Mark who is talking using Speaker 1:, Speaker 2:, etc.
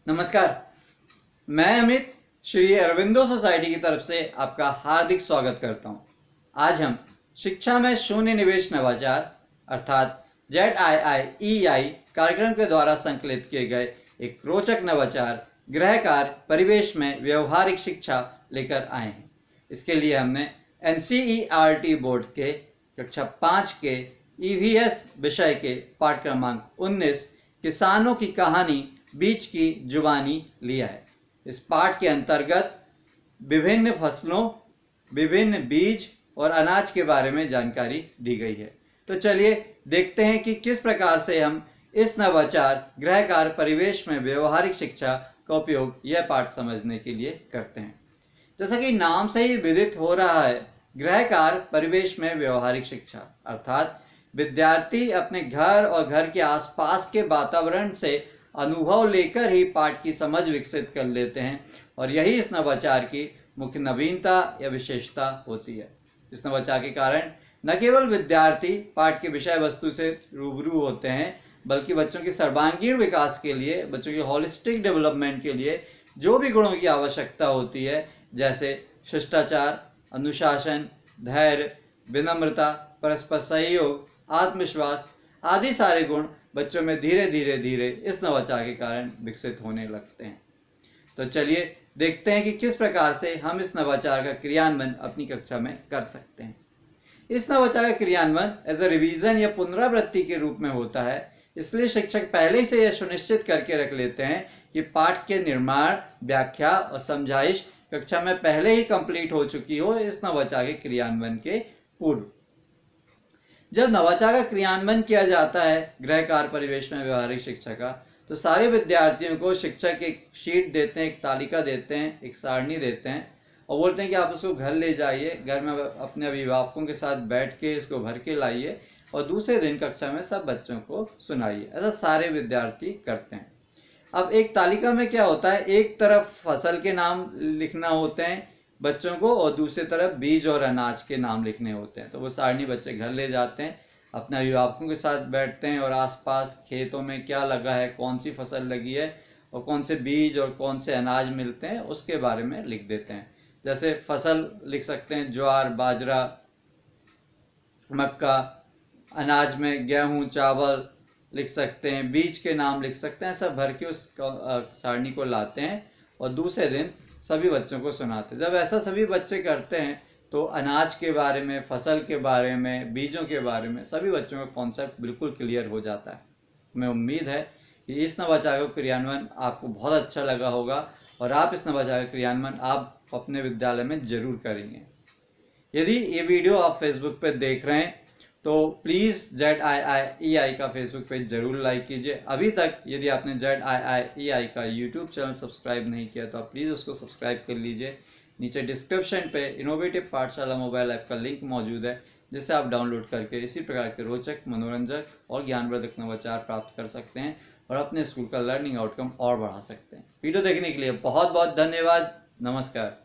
Speaker 1: नमस्कार, मैं अमित श्री अरविंदो सोसाइटी की तरफ से आपका हार्दिक स्वागत करता हूं। आज हम शिक्षा में शून्य निवेश नवाचार अर्थात ZIIEI कार्यक्रम के द्वारा संकलित किए गए एक रोचक नवाचार गृह कार्य परिवेश में व्यवहारिक शिक्षा लेकर आए हैं। इसके लिए हमने NCERT बोर्ड के कक्षा 5 के EVS विषय के पाठ क्रमांक 19 किसानों की कहानी बीज की जुबानी लिया है। इस पाठ के अंतर्गत विभिन्न फसलों, विभिन्न बीज और अनाज के बारे में जानकारी दी गई है। तो चलिए देखते हैं कि किस प्रकार से हम इस नवाचार गृह कार्य परिवेश में व्यवहारिक शिक्षा का उपयोग यह पाठ समझने के लिए करते हैं। जैसा कि नाम से ही विदित हो रहा है, गृह कार्य परिवेश में व्यवहारिक शिक्षा अर्थात विद्यार्थी अपने घर और घर के आसपास के वातावरण से अनुभव लेकर ही पाठ की समझ विकसित कर लेते हैं और यही इस नवाचार की मुख्य नवीनता या विशेषता होती है। इस नवाचार के कारण न केवल विद्यार्थी पाठ के विषय वस्तु से रूबरू होते हैं, बल्कि बच्चों के सर्वांगीण विकास के लिए, बच्चों के होलिस्टिक डेवलपमेंट के लिए जो भी गुणों की आवश्यकता होती है, जैसे शिष्टाचार, अनुशासन, धैर्य, विनम्रता, परस्पर सहयोग, आत्मविश्वास आदि सारे गुण बच्चों में धीरे धीरे इस नवाचार के कारण विकसित होने लगते हैं। तो चलिए देखते हैं कि किस प्रकार से हम इस नवाचार का क्रियान्वयन अपनी कक्षा में कर सकते हैं। इस नवाचार का क्रियान्वयन एज अ रिवीजन या पुनरावृत्ति के रूप में होता है, इसलिए शिक्षक पहले ही से यह सुनिश्चित करके रख लेते हैं कि पाठ के निर्माण, व्याख्या और समझाइश कक्षा में पहले ही कंप्लीट हो चुकी हो इस नवाचार के क्रियान्वयन के पूर्व। जब नवाचार का क्रियान्वयन किया जाता है गृह कार्य परिवेश में व्यवहारिक शिक्षा का, तो सारे विद्यार्थियों को शिक्षक एक शीट देते हैं, एक तालिका देते हैं, एक सारणी देते हैं और बोलते हैं कि आप उसको घर ले जाइए, घर में अपने अभिभावकों के साथ बैठ के इसको भर के लाइए और दूसरे दिन कक्षा में सब बच्चों को सुनाइए। ऐसा सारे विद्यार्थी करते हैं। अब एक तालिका में क्या होता है, एक तरफ फसल के नाम लिखना होते हैं बच्चों को और दूसरी तरफ बीज और अनाज के नाम लिखने होते हैं। तो वो सारणी बच्चे घर ले जाते हैं, अपने अभिभावकों के साथ बैठते हैं और आसपास खेतों में क्या लगा है, कौन सी फसल लगी है और कौन से बीज और कौन से अनाज मिलते हैं उसके बारे में लिख देते हैं। जैसे फसल लिख सकते हैं ज्वार, बाजरा, मक्का, अनाज में गेहूँ, चावल लिख सकते हैं, बीज के नाम लिख सकते हैं। सब भर के उस सारणी को लाते हैं और दूसरे दिन सभी बच्चों को सुनाते हैं। जब ऐसा सभी बच्चे करते हैं तो अनाज के बारे में, फसल के बारे में, बीजों के बारे में सभी बच्चों का कॉन्सेप्ट बिल्कुल क्लियर हो जाता है। मैं उम्मीद है कि इस नवाचार का क्रियान्वयन आपको बहुत अच्छा लगा होगा और आप इस नवाचार का क्रियान्वयन आप अपने विद्यालय में जरूर करेंगे। यदि ये वीडियो आप फेसबुक पर देख रहे हैं तो प्लीज़ ZIIEI का फेसबुक पेज जरूर लाइक कीजिए। अभी तक यदि आपने ZIIEI का यूट्यूब चैनल सब्सक्राइब नहीं किया तो आप प्लीज़ उसको सब्सक्राइब कर लीजिए। नीचे डिस्क्रिप्शन पे इनोवेटिव पाठशाला मोबाइल ऐप का लिंक मौजूद है, जिसे आप डाउनलोड करके इसी प्रकार के रोचक, मनोरंजक और ज्ञानवर्धक नवाचार प्राप्त कर सकते हैं और अपने स्कूल का लर्निंग आउटकम और बढ़ा सकते हैं। वीडियो देखने के लिए बहुत बहुत धन्यवाद। नमस्कार।